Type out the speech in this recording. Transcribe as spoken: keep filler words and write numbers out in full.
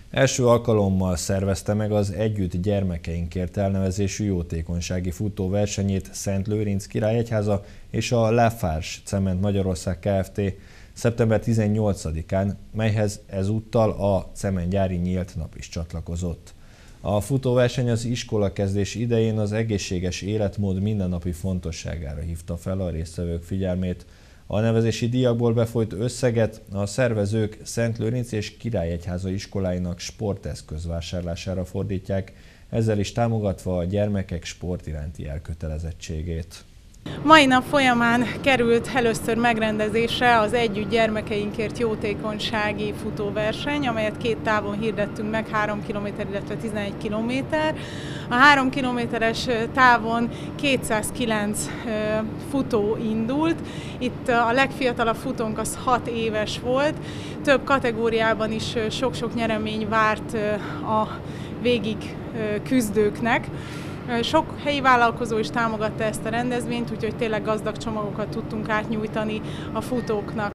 Első alkalommal szervezte meg az Együtt gyermekeinkért elnevezésű jótékonysági futóversenyét Szentlőrinc Királyegyháza és a Lafarge Cement Magyarország Kft. szeptember tizennyolcadikán, melyhez ezúttal a cementgyári nyílt nap is csatlakozott. A futóverseny az iskolakezdés idején az egészséges életmód mindennapi fontosságára hívta fel a résztvevők figyelmét. A nevezési díjakból befolyt összeget a szervezők Szentlőrinc és Királyegyháza iskoláinak sporteszköz vásárlására fordítják, ezzel is támogatva a gyermekek sport iránti elkötelezettségét. Mai nap folyamán került először megrendezésre az Együtt gyermekeinkért jótékonysági futóverseny, amelyet két távon hirdettünk meg, három kilométer, illetve tizenegy kilométer. A három kilométeres távon kétszázkilenc futó indult. Itt a legfiatalabb futónk az hat éves volt. Több kategóriában is sok-sok nyeremény várt a végig küzdőknek. Sok helyi vállalkozó is támogatta ezt a rendezvényt, úgyhogy tényleg gazdag csomagokat tudtunk átnyújtani a futóknak.